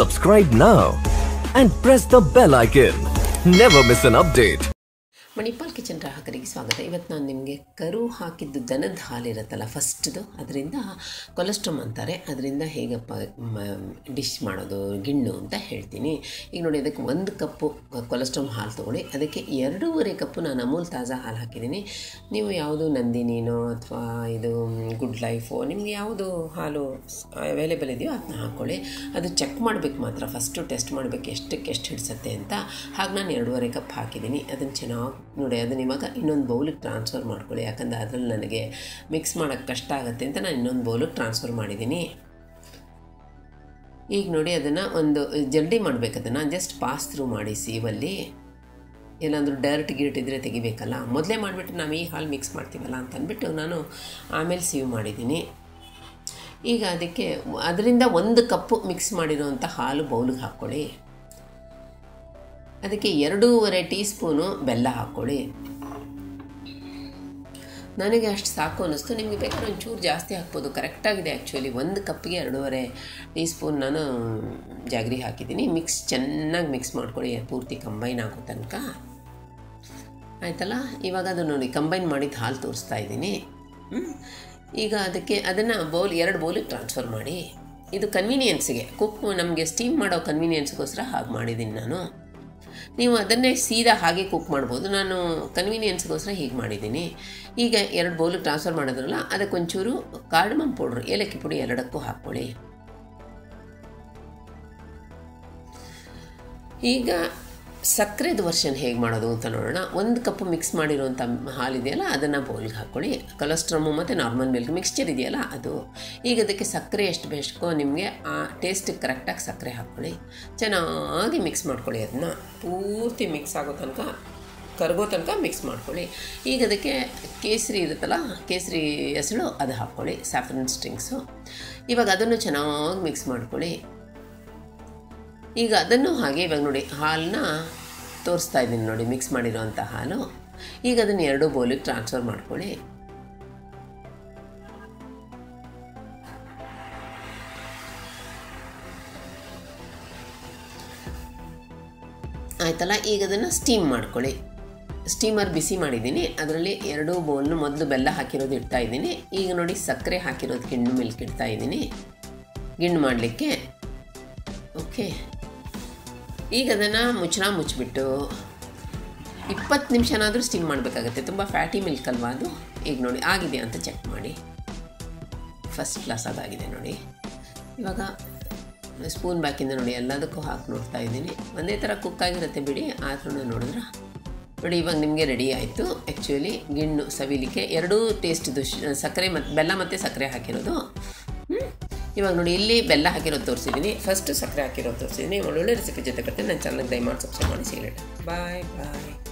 Subscribe now and press the bell icon. Never miss an update. Manipal kitchen ಗ್ರಾಹಕರಿಗೆ ಸ್ವಾಗತ. ಇವತ್ತು ನಾನು ನಿಮಗೆ ಕರು ಹಾಕಿದ್ದು ದನದ ಹಾಲಿರುತ್ತಲ್ಲ ಫಸ್ಟ್ದು, ಅದರಿಂದ ಕೊಲೆಸ್ಟ್ರಾಲ್ ಅಂತಾರೆ, ಅದರಿಂದ ಹೇಗಪ್ಪ ಡಿಶ್ ಮಾಡೋದು ಗಿಣ್ಣು ಅಂತ ಹೇಳ್ತೀನಿ. ಈಗ ನೋಡಿ, ಅದಕ್ಕೆ 1 ಕಪ್ಪು ಕೊಲೆಸ್ಟ್ರಾಲ್ ಹಾಲು ತೊಗೊಳ್ಳಿ. ಅದಕ್ಕೆ 2.5 ಕಪ್ಪು ನಾನು ಅಮೂಲ್ ತಾಜಾ ಹಾಲು ಹಾಕಿದ್ದೀನಿ. ನೀವು ಯಾವುದು ನಂದಿನಿನೋ ಅಥವಾ ಇದು ಗುಡ್ ಲೈಫೋ, ನಿಮಗೆ ಯಾವುದು ಹಾಲು ಅವೈಲೇಬಲ್ ಇದೆಯೋ ಅದನ್ನ ಹಾಕ್ಕೊಳ್ಳಿ. ಅದು ಚೆಕ್ ಮಾಡಬೇಕು ಮಾತ್ರ, ಫಸ್ಟು ಟೆಸ್ಟ್ ಮಾಡಬೇಕು ಎಷ್ಟು ಹಿಡಿಸುತ್ತೆ ಅಂತ. ಹಾಗೆ ನಾನು 2.5 ಕಪ್ ಹಾಕಿದ್ದೀನಿ. ಅದನ್ನು ಚೆನ್ನಾಗಿ ನೋಡಿ, ಅದನ್ನು ಇವಾಗ ಇನ್ನೊಂದು ಬೌಲಿಗೆ ಟ್ರಾನ್ಸ್ಫರ್ ಮಾಡ್ಕೊಳ್ಳಿ. ಯಾಕಂದರೆ ಅದರಲ್ಲಿ ನನಗೆ ಮಿಕ್ಸ್ ಮಾಡೋಕ್ಕೆ ಕಷ್ಟ ಆಗುತ್ತೆ ಅಂತ ನಾನು ಇನ್ನೊಂದು ಬೌಲಿಗೆ ಟ್ರಾನ್ಸ್ಫರ್ ಮಾಡಿದ್ದೀನಿ. ಈಗ ನೋಡಿ, ಅದನ್ನು ಒಂದು ಜಲ್ದಿ ಮಾಡಬೇಕು. ಅದನ್ನು ಜಸ್ಟ್ ಪಾಸ್ ಥ್ರೂ ಮಾಡಿ ಸೀವಲ್ಲಿ. ಏನಾದರೂ ಡರ್ಟ್ ಗಿರ್ಟ್ ಇದ್ದರೆ ತೆಗಿಬೇಕಲ್ಲ, ಮೊದಲೇ ಮಾಡಿಬಿಟ್ಟು ನಾವು ಈ ಹಾಲು ಮಿಕ್ಸ್ ಮಾಡ್ತೀವಲ್ಲ ಅಂತ ಅಂದ್ಬಿಟ್ಟು ನಾನು ಆಮೇಲೆ ಸೀವ್ ಮಾಡಿದ್ದೀನಿ. ಈಗ ಅದಕ್ಕೆ ಅದರಿಂದ 1 ಕಪ್ಪು ಮಿಕ್ಸ್ ಮಾಡಿರೋವಂಥ ಹಾಲು ಬೌಲಿಗೆ ಹಾಕ್ಕೊಳ್ಳಿ. ಅದಕ್ಕೆ 2.5 ಟೀ ಸ್ಪೂನು ಬೆಲ್ಲ ಹಾಕ್ಕೊಳ್ಳಿ. ನನಗೆ ಅಷ್ಟು ಸಾಕು ಅನ್ನಿಸ್ತು, ನಿಮಗೆ ಬೇಕಾದ್ರೆ ಒಂಚೂರು ಜಾಸ್ತಿ ಹಾಕ್ಬೋದು. ಕರೆಕ್ಟಾಗಿದೆ ಆ್ಯಕ್ಚುಲಿ. 1 ಕಪ್ಪಿಗೆ 2.5 ಟೀ ಸ್ಪೂನ್ ನಾನು ಜಾಗ್ರಿ ಹಾಕಿದ್ದೀನಿ. ಚೆನ್ನಾಗಿ ಮಿಕ್ಸ್ ಮಾಡ್ಕೊಳ್ಳಿ, ಪೂರ್ತಿ ಕಂಬೈನ್ ಆಗೋ ತನಕ. ಆಯ್ತಲ್ಲ, ಇವಾಗ ಅದು ನೋಡಿ ಕಂಬೈನ್ ಮಾಡಿದ ಹಾಲು ತೋರಿಸ್ತಾ ಇದ್ದೀನಿ. ಈಗ ಅದನ್ನು 2 ಬೌಲಿಗೆ ಟ್ರಾನ್ಸ್ಫರ್ ಮಾಡಿ. ಇದು ಕನ್ವೀನಿಯನ್ಸಿಗೆ, ನಮಗೆ ಸ್ಟೀಮ್ ಮಾಡೋ ಕನ್ವೀನಿಯನ್ಸ್ಗೋಸ್ಕರ ಹಾಗೆ ಮಾಡಿದ್ದೀನಿ ನಾನು. ನೀವು ಅದನ್ನೇ ಸೀದಾ ಹಾಗೆ ಕುಕ್ ಮಾಡ್ಬೋದು, ನಾನು ಕನ್ವೀನಿಯನ್ಸ್ಗೋಸ್ಕರ ಹೀಗೆ ಮಾಡಿದ್ದೀನಿ. ಈಗ 2 ಬೌಲಿಗೆ ಟ್ರಾನ್ಸ್ಫರ್ ಮಾಡೋದ್ರಲ್ಲ, ಅದಕ್ಕೊಂಚೂರು ಕಾರ್ಡಮಮ್ ಪೌಡ್ರ್, ಏಲಕ್ಕಿ ಪುಡಿ 2ಕ್ಕೂ ಹಾಕ್ಕೊಳ್ಳಿ. ಈಗ ಸಕ್ಕರೆದು ವರ್ಷನ್ ಹೇಗೆ ಮಾಡೋದು ಅಂತ ನೋಡೋಣ. 1 ಕಪ್ಪು ಮಿಕ್ಸ್ ಮಾಡಿರೋಂಥ ಹಾಲಿದೆಯಲ್ಲ, ಅದನ್ನು ಬೌಲ್ಗೆ ಹಾಕ್ಕೊಳ್ಳಿ. ಕೊಲೆಸ್ಟ್ರಾಮು ಮತ್ತು ನಾರ್ಮಲ್ ಮಿಲ್ಕ್ ಮಿಕ್ಸ್ಚರ್ ಇದೆಯಲ್ಲ ಅದು. ಈಗ ಅದಕ್ಕೆ ಸಕ್ಕರೆ ಎಷ್ಟು ಬೇಕೋ ನಿಮಗೆ ಆ ಟೇಸ್ಟಿಗೆ ಕರೆಕ್ಟಾಗಿ ಸಕ್ಕರೆ ಹಾಕ್ಕೊಳ್ಳಿ. ಚೆನ್ನಾಗಿ ಮಿಕ್ಸ್ ಮಾಡ್ಕೊಳ್ಳಿ. ಅದನ್ನ ಪೂರ್ತಿ ಮಿಕ್ಸ್ ಆಗೋ ತನಕ, ಕರಗೋ ತನಕ ಮಿಕ್ಸ್ ಮಾಡ್ಕೊಳ್ಳಿ. ಈಗ ಅದಕ್ಕೆ ಕೇಸರಿ ಇರುತ್ತಲ್ಲ, ಕೇಸರಿ ಹೆಸಳು ಅದು ಹಾಕ್ಕೊಳ್ಳಿ, ಸ್ಯಾಫ್ರನ್ ಸ್ಟ್ರಿಂಗ್ಸು. ಇವಾಗ ಅದನ್ನು ಚೆನ್ನಾಗಿ ಮಿಕ್ಸ್ ಮಾಡ್ಕೊಳ್ಳಿ. ಈಗ ಅದನ್ನು ಹಾಗೆ ಇವಾಗ ನೋಡಿ, ಹಾಲನ್ನ ತೋರಿಸ್ತಾ ಇದ್ದೀನಿ ನೋಡಿ, ಮಿಕ್ಸ್ ಮಾಡಿರೋವಂಥ ಹಾಲು. ಈಗ ಅದನ್ನು 2 ಬೌಲಿಗೆ ಟ್ರಾನ್ಸ್ಫರ್ ಮಾಡ್ಕೊಳ್ಳಿ. ಆಯ್ತಲ್ಲ, ಈಗ ಅದನ್ನು ಸ್ಟೀಮ್ ಮಾಡ್ಕೊಳ್ಳಿ. ಸ್ಟೀಮರ್ ಬಿಸಿ ಮಾಡಿದ್ದೀನಿ, ಅದರಲ್ಲಿ 2 ಬೌಲ್ನ ಮೊದಲು ಬೆಲ್ಲ ಹಾಕಿರೋದು ಇಡ್ತಾ ಇದ್ದೀನಿ. ಈಗ ನೋಡಿ, ಸಕ್ಕರೆ ಹಾಕಿರೋದು ಗಿಣ್ಣು ಮಿಲ್ಕ್ ಇಡ್ತಾ ಇದ್ದೀನಿ ಗಿಣ್ಣು ಮಾಡಲಿಕ್ಕೆ. ಓಕೆ, ಈಗ ಅದನ್ನು ಮುಚ್ಚಿಬಿಟ್ಟು 20 ನಿಮಿಷನಾದರೂ ಸ್ಟೀಮ್ ಮಾಡಬೇಕಾಗತ್ತೆ. ತುಂಬ ಫ್ಯಾಟಿ ಮಿಲ್ಕ್ ಅಲ್ವಾ ಅದು. ಈಗ ನೋಡಿ ಆಗಿದೆಯಾ ಅಂತ ಚೆಕ್ ಮಾಡಿ. ಫಸ್ಟ್ ಕ್ಲಾಸ್ ಅದಾಗಿದೆ ನೋಡಿ. ಇವಾಗ ಸ್ಪೂನ್ ಬ್ಯಾಕಿಂದ ನೋಡಿ ಎಲ್ಲದಕ್ಕೂ ಹಾಕಿ ನೋಡ್ತಾ ಇದ್ದೀನಿ. ಒಂದೇ ಥರ ಕುಕ್ ಆಗಿರುತ್ತೆ ಬಿಡಿ, ಆದ್ರೂ ನೋಡಿದ್ರೆ ನೋಡಿ ಇವಾಗ ನಿಮಗೆ ರೆಡಿ ಆಯಿತು. ಆ್ಯಕ್ಚುಲಿ ಗಿಣ್ಣು ಸವಿಲಿಕ್ಕೆ 2 ಟೇಸ್ಟಿದು ಸಕ್ಕರೆ ಮತ್ತು ಬೆಲ್ಲ ಮತ್ತು ಸಕ್ಕರೆ ಹಾಕಿರೋದು. ಇವಾಗ ನೋಡಿ, ಇಲ್ಲಿ ಬೆಲ್ಲ ಹಾಕಿರೋದು ತೋರಿಸಿದ್ದೀನಿ, ಫಸ್ಟು ಸಕ್ಕರೆ ಹಾಕಿರೋದು ತೋರಿಸಿದ್ದೀನಿ. ಒಳ್ಳೊಳ್ಳೆ ರೆಸಿಪಿ ಜೊತೆ ಬರ್ತೀನಿ. ನನ್ನ ಚಾನಲ್ಗೆ ದಯಮಾಡಿ ಸಬ್ಸ್ಕ್ರೈಬ್ ಮಾಡಿ. ಸಿಗ್ಲೇಟ್. ಬಾಯ್.